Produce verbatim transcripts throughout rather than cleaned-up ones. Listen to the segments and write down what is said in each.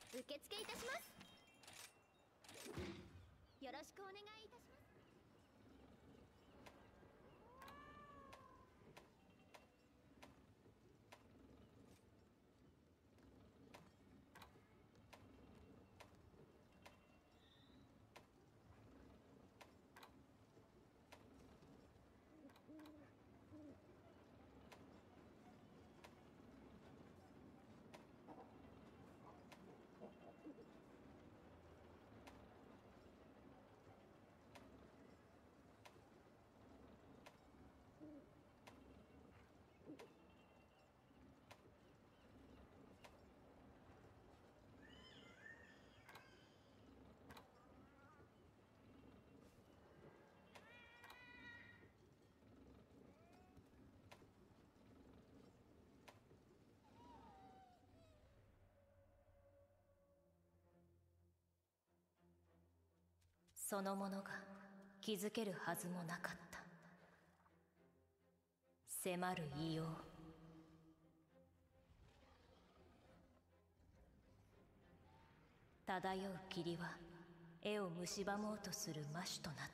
受付いたします。よろしくお願いいたします。 そのものが気づけるはずもなかった。迫る異様。漂う霧は絵を蝕もうとする魔種となって、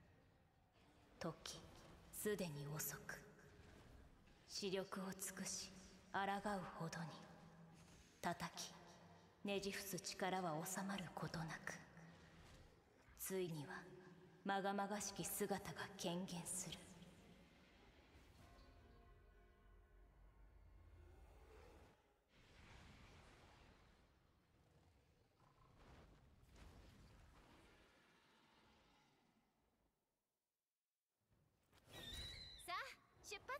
時すでに遅く、視力を尽くし抗うほどに叩きねじ伏す力は収まることなく、ついにはまがまがしき姿が顕現する。 さあ出発。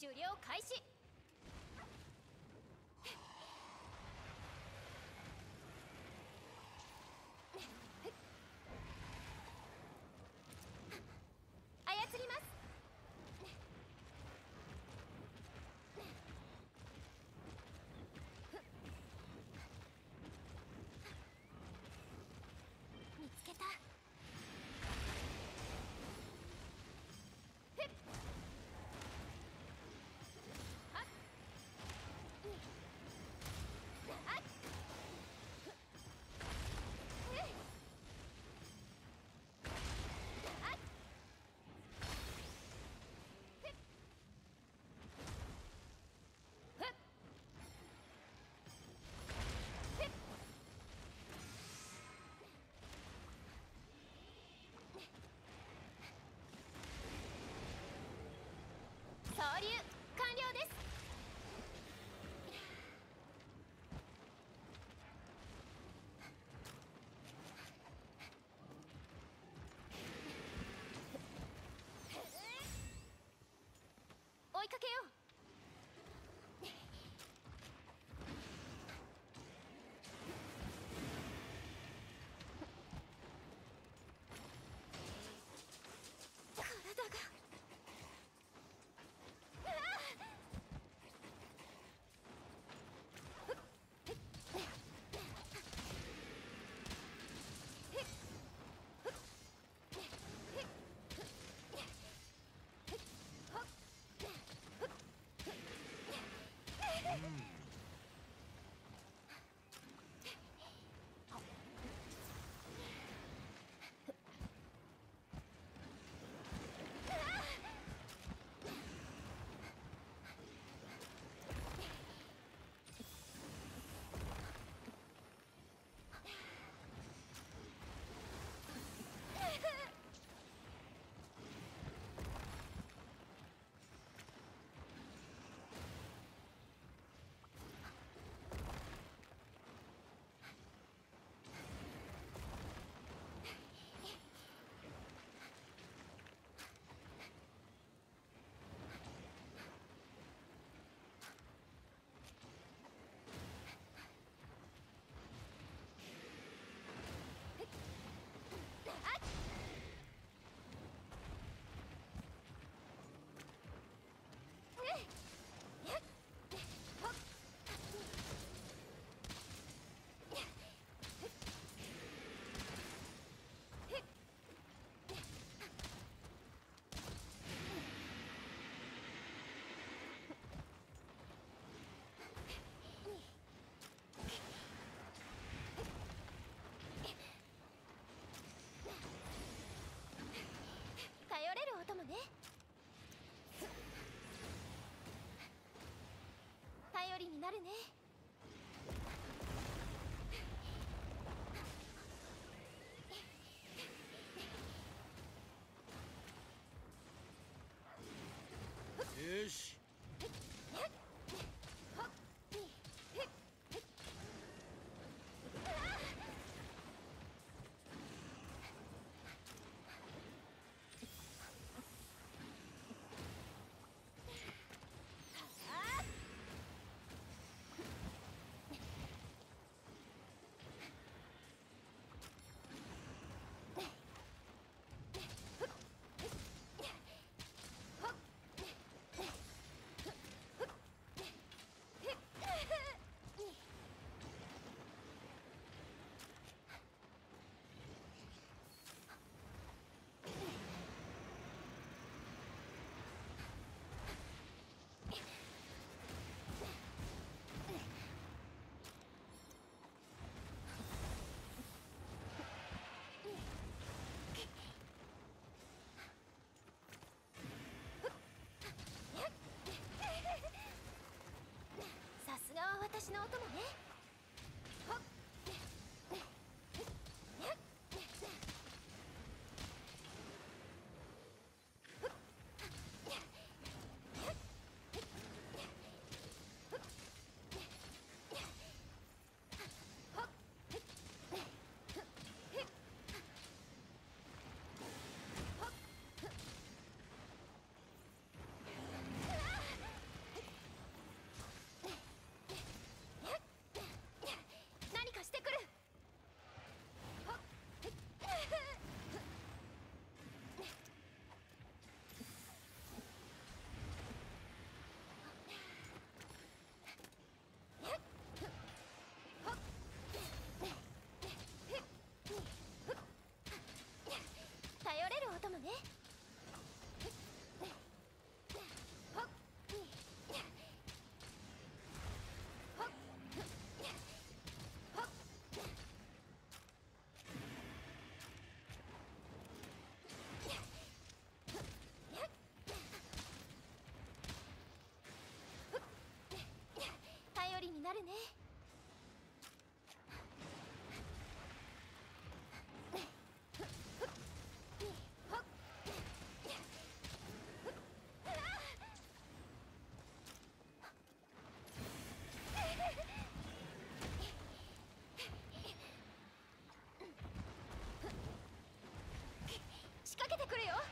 狩猟開始。操ります。見つけた。総流完了です。追いかけよう。体が頼れるお供ね。頼りになるね。 よし。 ね。仕掛けてくるよ。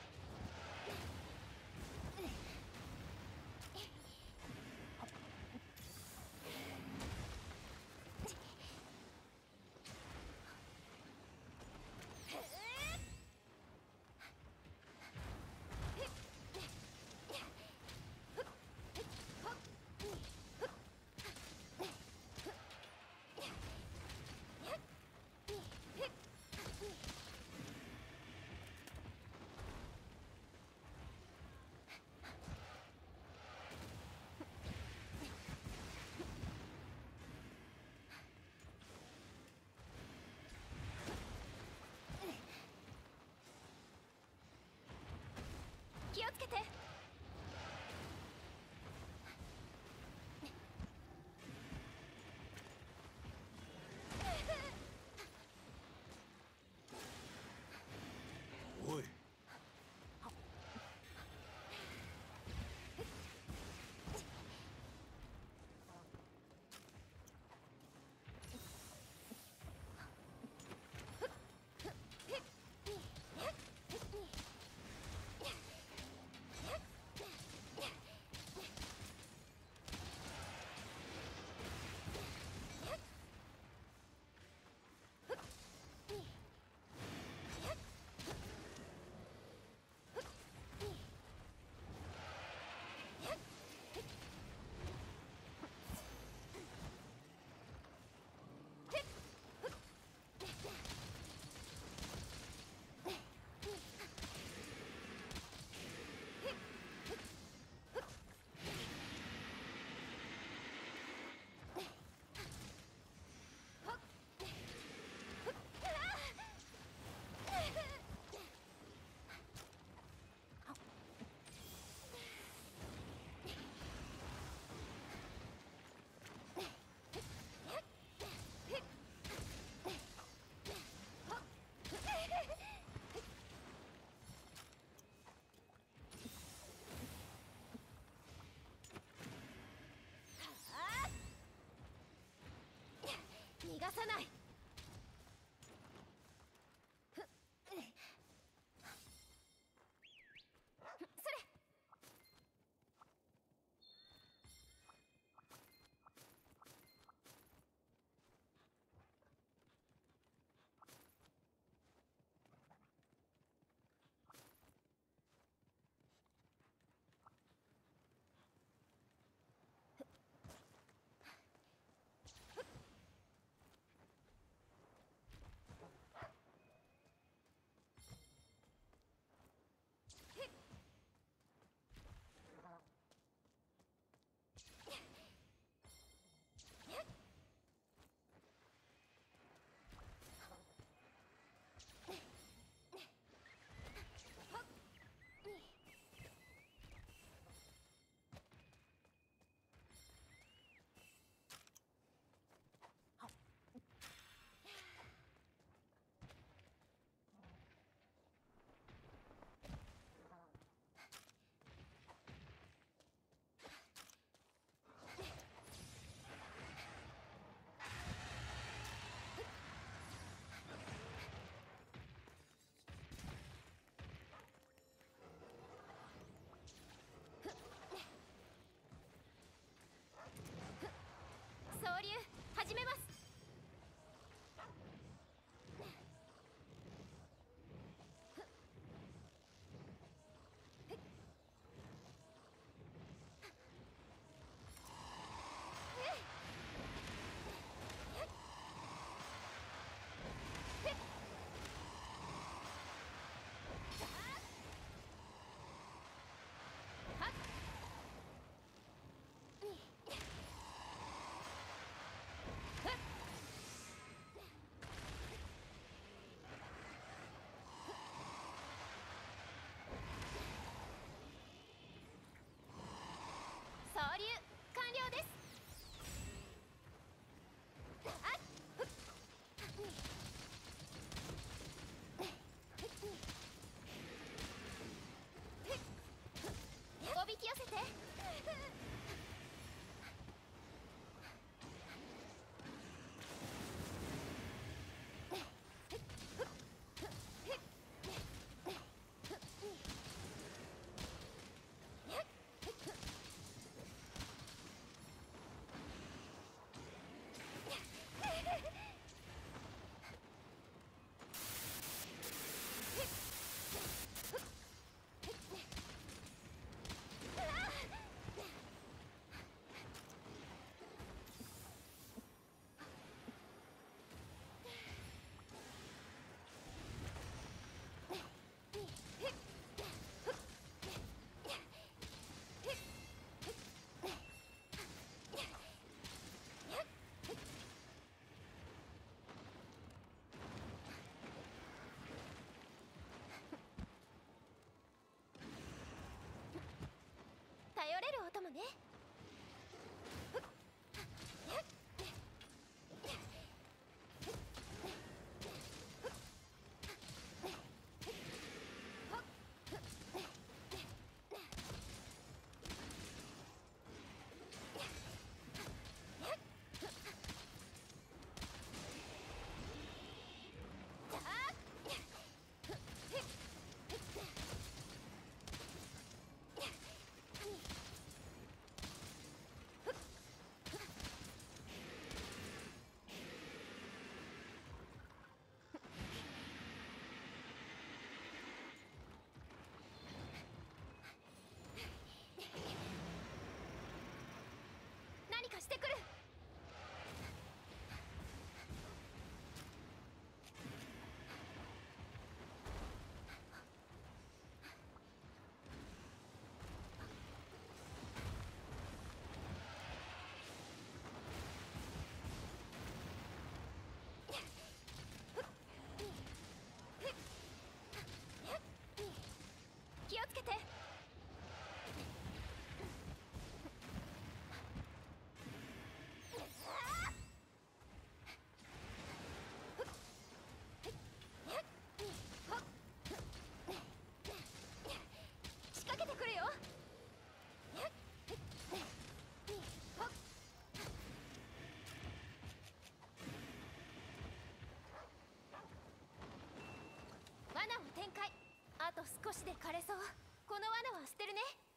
展開。あと少しで枯れそう。この罠は捨てるね。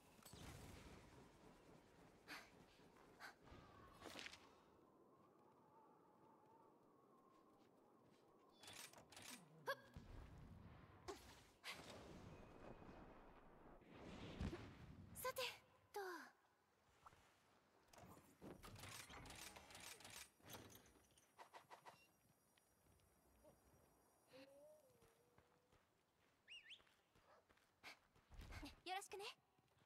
さてと。よろしくね。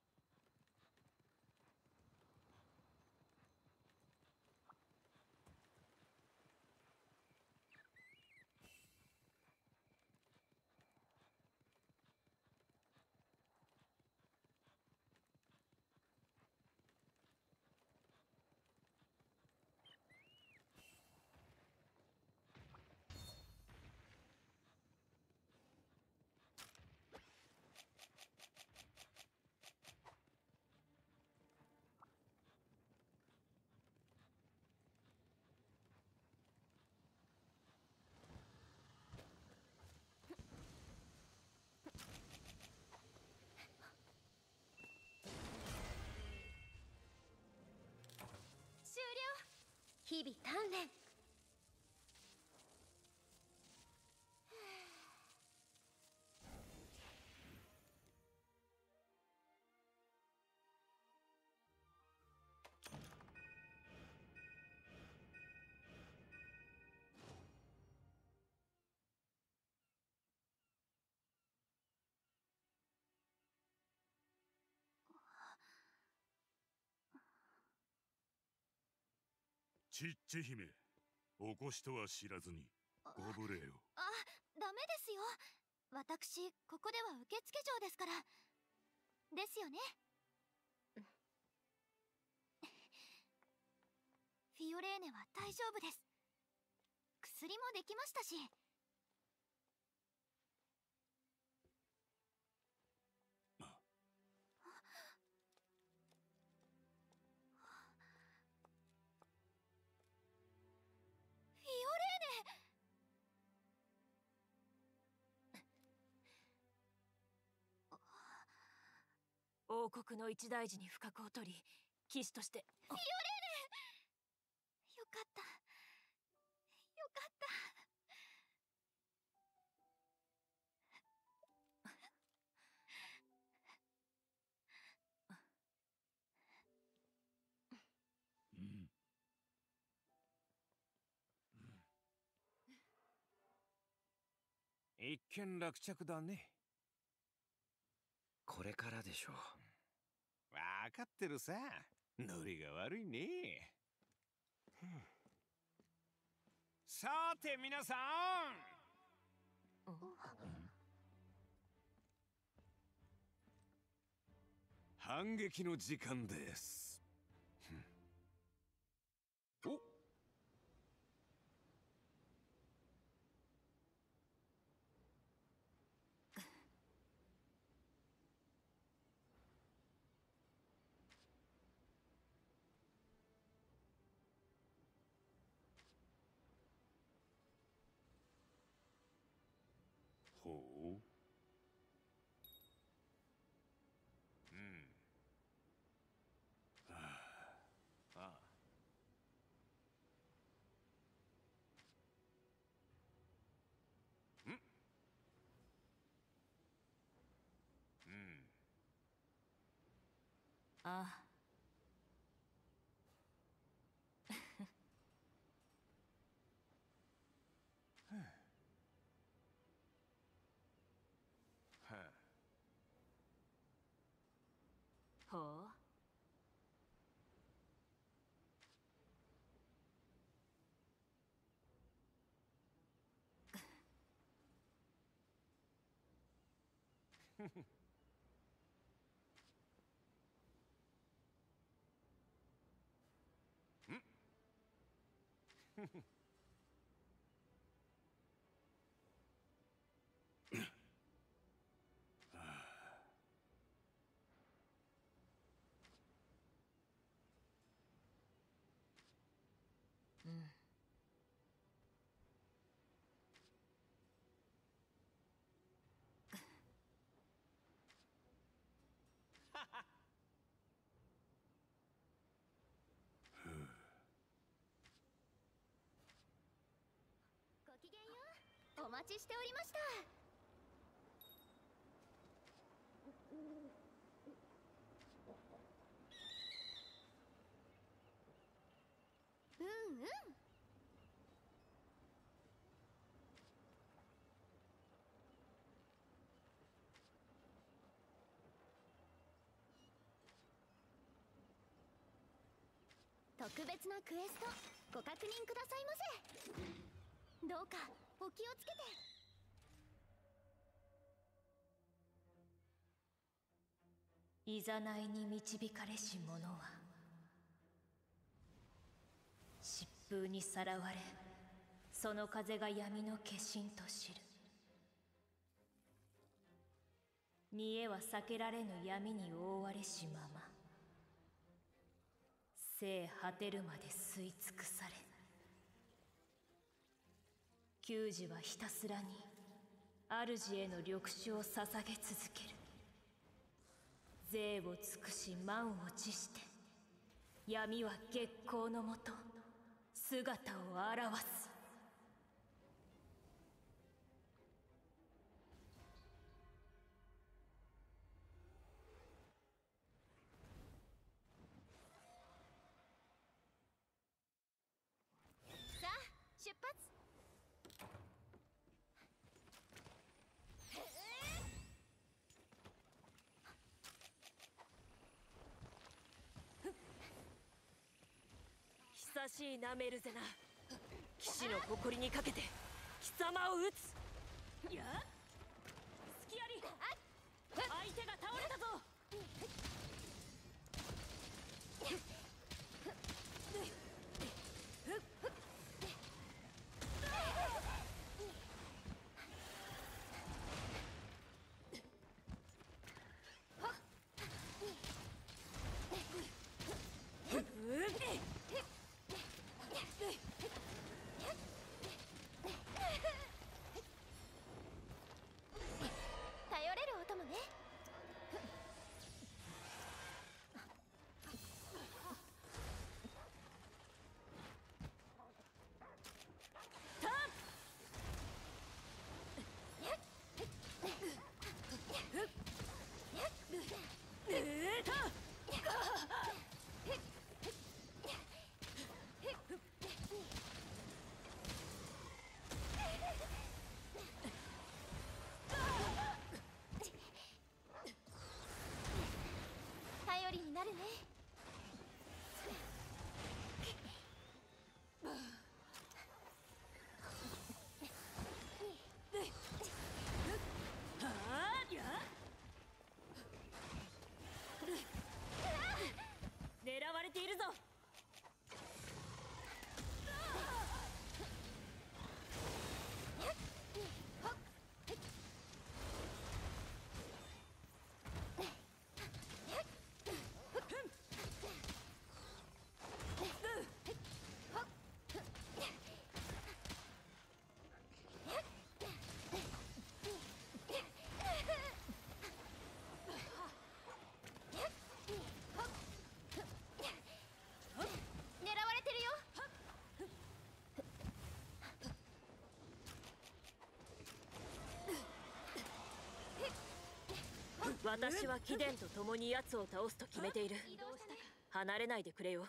終了。日々鍛錬。 ちっち姫、お越しとは知らずにご無礼を。 あ、ダメですよ。私ここでは受付嬢ですから。ですよね。フィオレーネは大丈夫です。薬もできましたし。フィオレーネ。 王国の一大事に不覚を取り、騎士として。 フィオレーネ。よかった。よかった。 うん。 一見落着だね。 これからでしょう。 わかってるさ。ノリが悪いね。さて皆さん、反撃の時間です。おほう。うん。はあ。ああ。ん？うん。 ああ。 はあ。 ほう。うん。 待ちしておりました。うんうん。特別なクエストご確認くださいませ。どうかお気をつけて。 いざないに導かれし者は疾風にさらわれ、その風が闇の化身と知る。見えは避けられぬ闇に覆われしまま、生果てるまで吸い尽くされ、給仕はひたすらに主への緑種を捧げ続ける。税を尽くし満を持して、闇は月光のもと姿を現す。 さあ出発。 久しいなメルゼナ。騎士の誇りにかけて貴様を討つ。やっ隙あり。相手が倒れたぞ。 頼れるお供ね。頼りになるね。 狙われているぞ。 狙われてるよ。 私は貴殿と共に奴を倒すと決めている。 移動したね。 離れないでくれよ。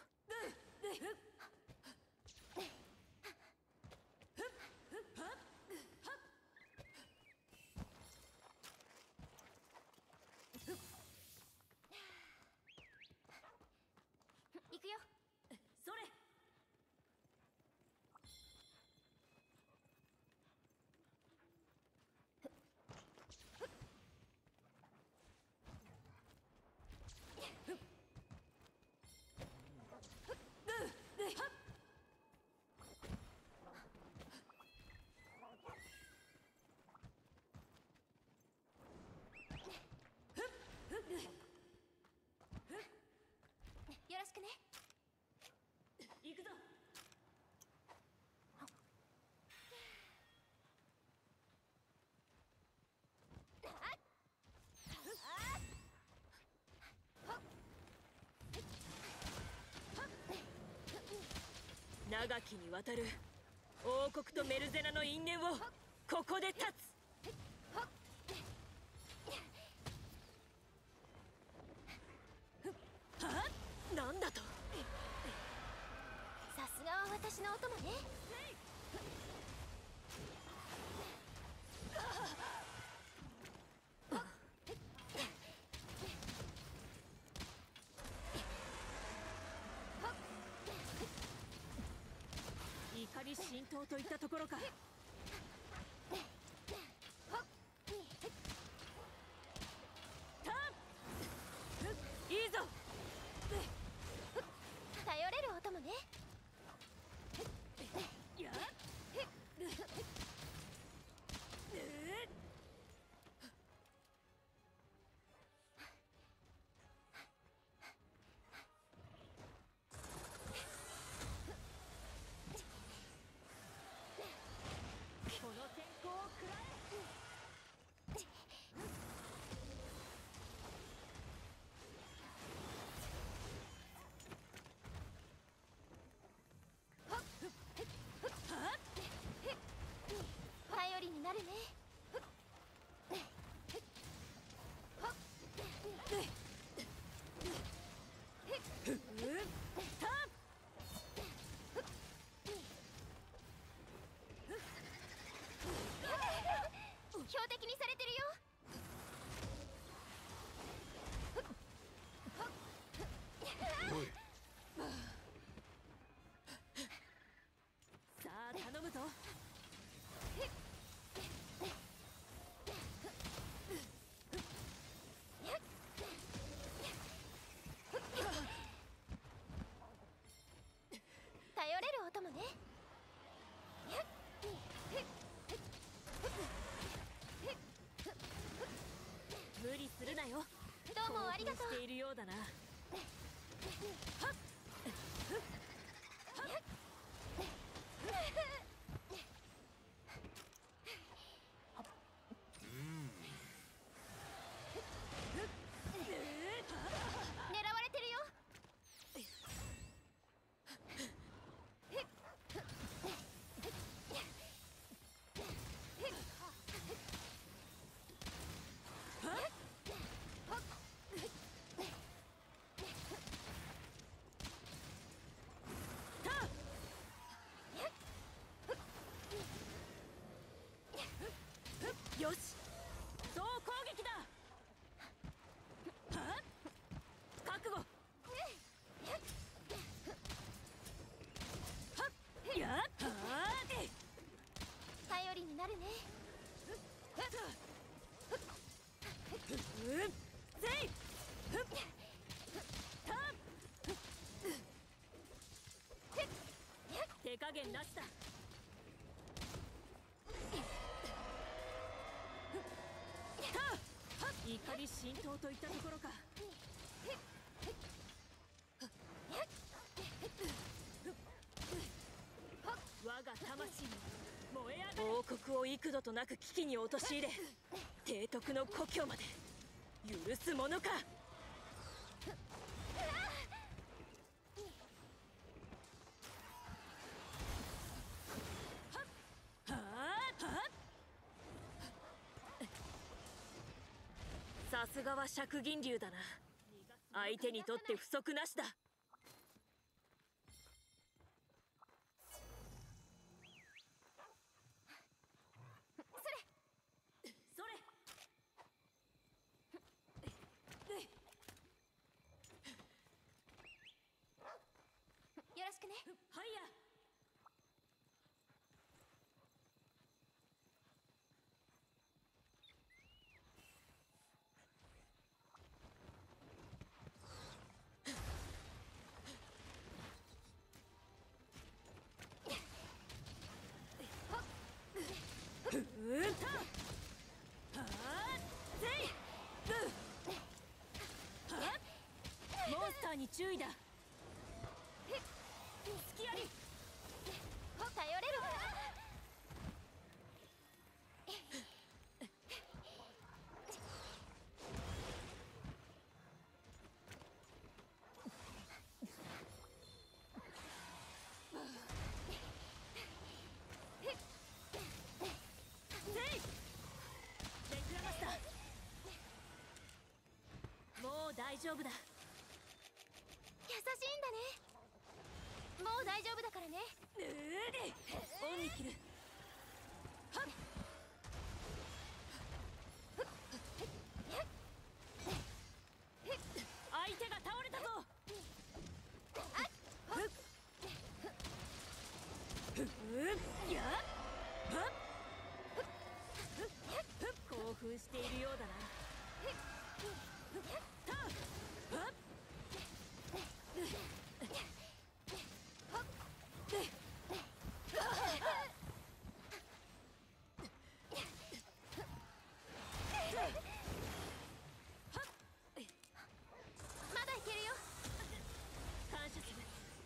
行くよ。 それ。 よろしくね。 行くぞ。長きにわたる王国とメルゼナの因縁をここで立つ。はっ、なんだと。 さすがは私のお供ね。 怒り浸透といったところか。ターン、いいぞ。 頼れるお供ね。 やっ、この先行を食らえ。 頼りになるね。 ターン。 標的にされてるよ。 おい、 さあ頼むぞ。 頼れるお供ね。 無理するなよ。 どうもありがとう。 興奮しているようだな。 狙われてるよ。 よし、総攻撃だ。はっ、覚悟。はっ、やっ、はーい。 頼りになるね。 うん、せい。ふっ、ターン。手加減なしだ。怒り浸透といったところか。我が魂に燃え上がる。王国を幾度となく危機に陥れ、提督の故郷まで許すものか。はあ、はあ、さすがは釈銀龍だな。相手にとって不足なしだ。それ。 よろしくね。 はいや。うんた。はあ、せい。はあ、モンスターに注意だ。隙あり。 頼れるわ。 丈夫だ。 優しいんだね。もう大丈夫だからね。 うーオンに切る。はっ相手が倒れたぞ。やっはっ興奮しているようだな。ターはっまだいけるよ。 感謝する。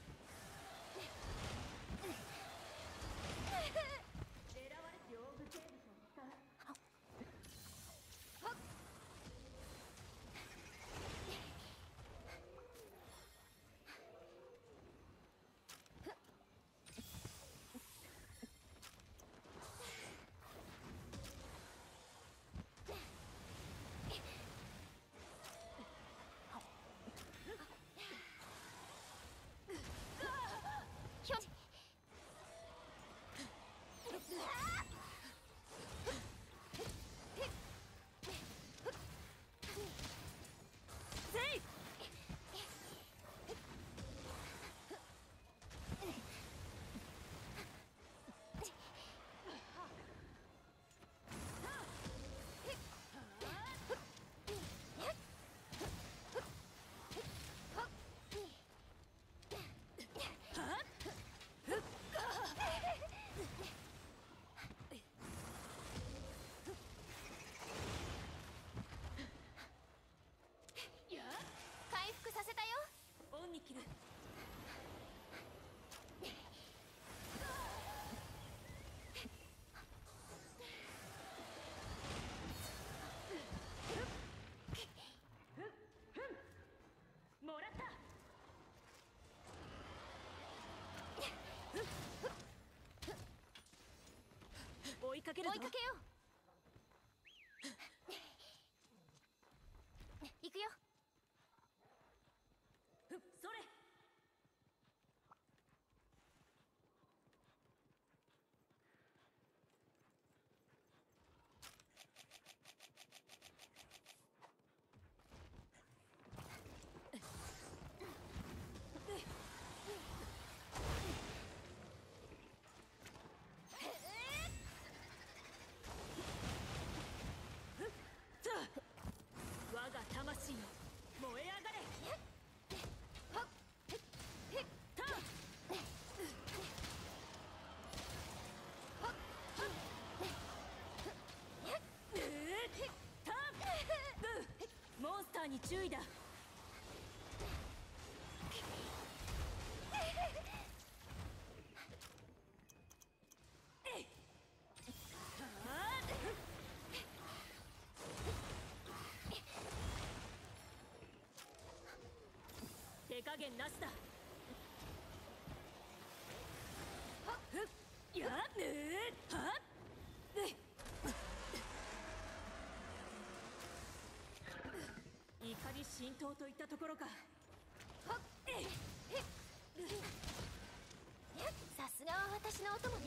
ひょせい回復させたよ。 オンに切る。もらった。追いかけるぞ。 追いかけよう。行くよ。 それ。我が魂よ、燃え上がれ。ターターモンスターに注意だ。手加減なしだ。やっねーはっ怒り浸透といったところか。 さすがは私のお供ね。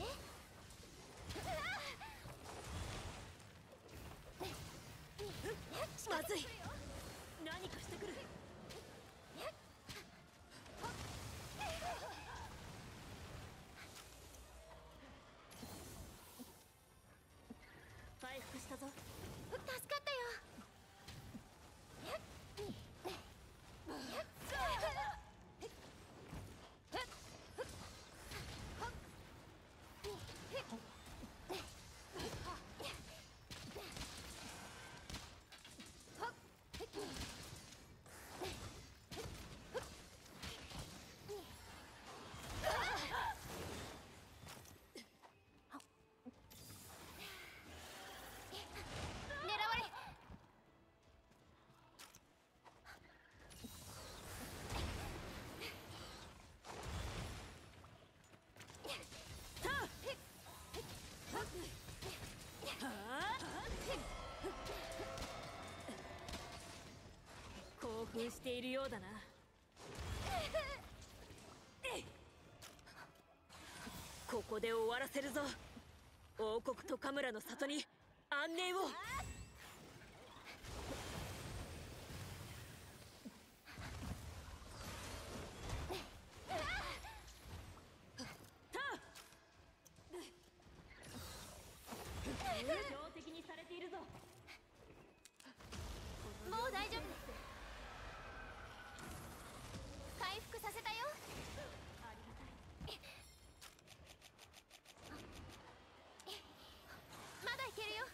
まずい。何かしてくる。回復したぞ。 助かったよ。 奮しているようだな。ここで終わらせるぞ。王国とカムラの里に安寧を。標的にされているぞ。 もう大丈夫です。回復させたよ。まだいけるよ。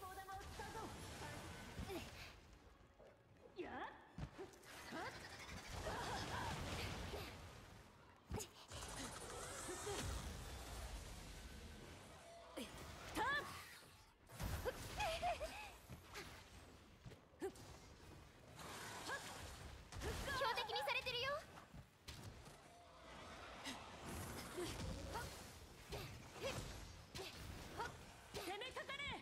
標的にされてるよ。 攻めかかれ。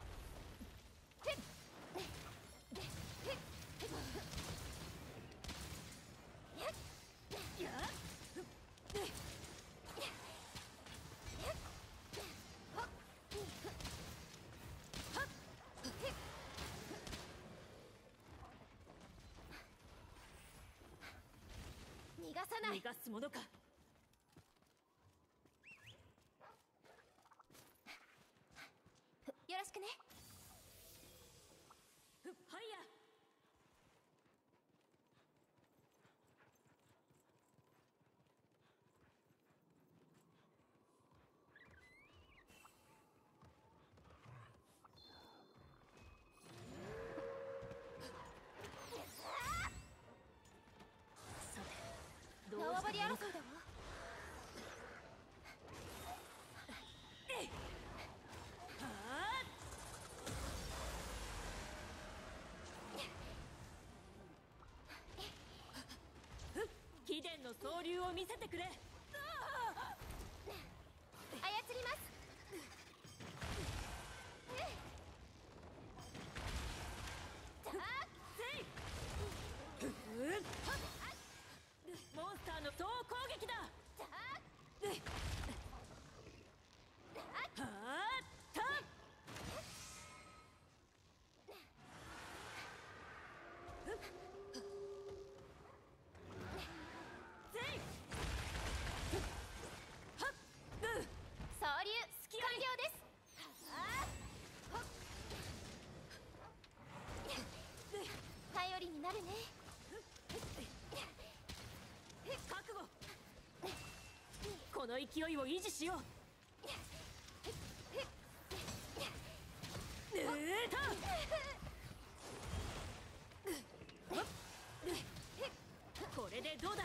逃がさない。 逃がすものか。 よろしくね。 はいや。さて、どう縄張りしたものか。 争いだわ。 貴殿の総流を見せてくれ。 操ります。 モンスターの総攻撃だ。はあった総流完了です。頼りになるね。 覚悟。この勢いを維持しよう。えーたこれでどうだ。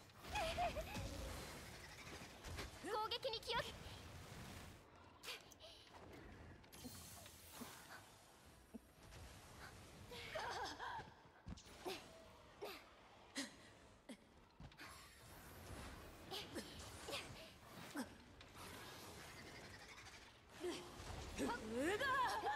攻撃に気を。 うが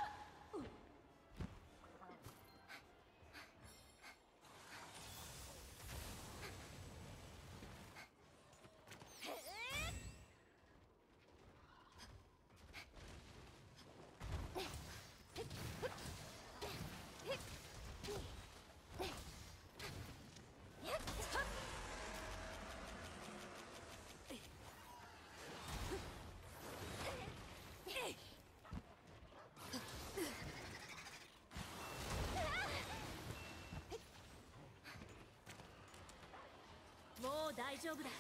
もう大丈夫だ。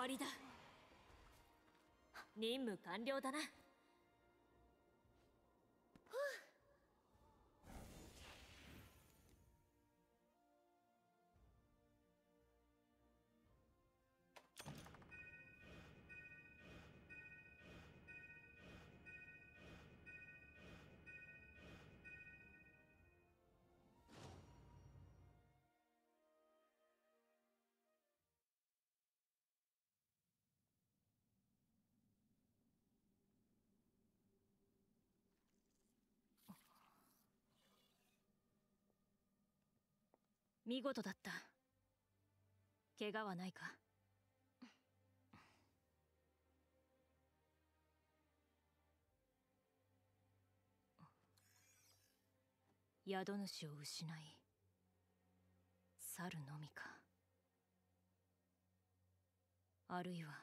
わりだ。任務完了だな。見事だった。怪我はないか？宿主を失い去るのみか、あるいは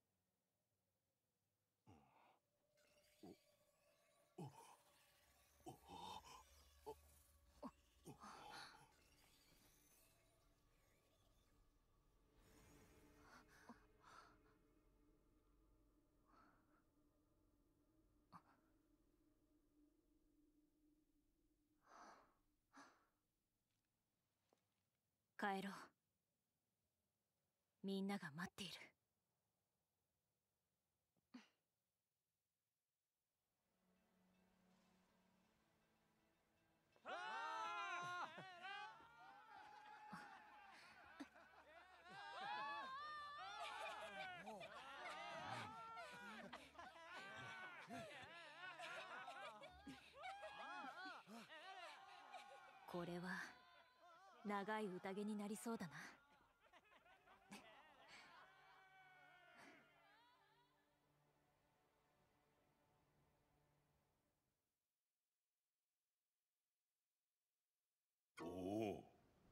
帰ろう。みんなが待っている。これは長い宴になりそうだな。 おお。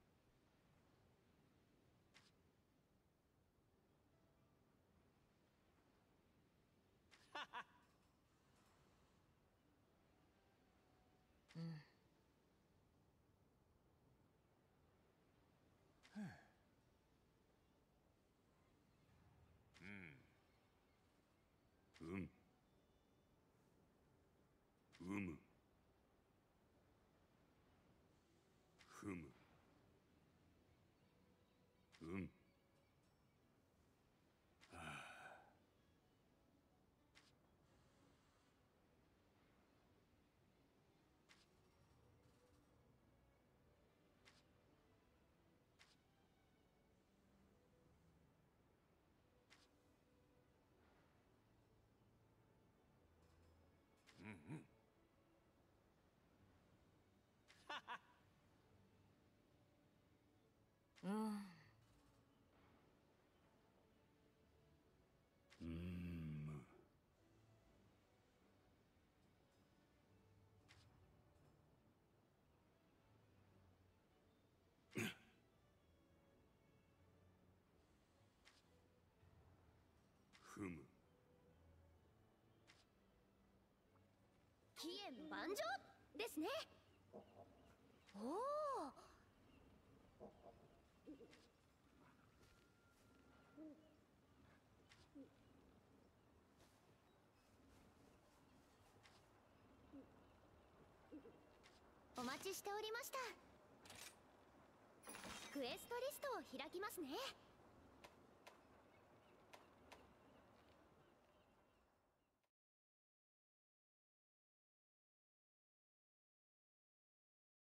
うん。 うん。うむ。ふむ。うん。はあ。うんうん。 うん。 うーん。ふむ。 期限万丈ですね。おお。お待ちしておりました。クエストリストを開きますね。